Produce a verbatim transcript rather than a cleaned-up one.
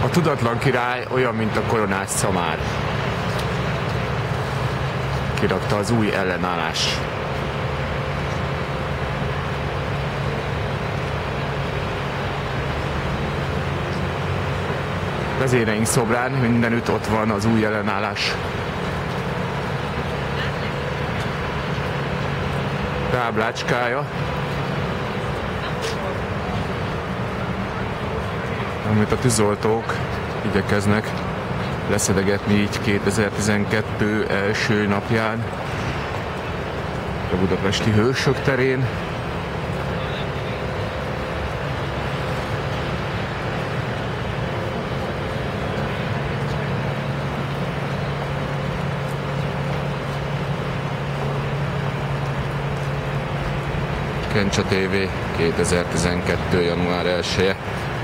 A tudatlan király olyan, mint a koronás szamár. Kirakta az új ellenállás. Vezéreink szobrán mindenütt ott van az új ellenállás. Táblácskája, amit a tűzoltók igyekeznek leszedegetni így kétezer-tizenkettő első napján a budapesti Hősök terén. Kencsa té vé kétezer-tizenkettő. január elseje.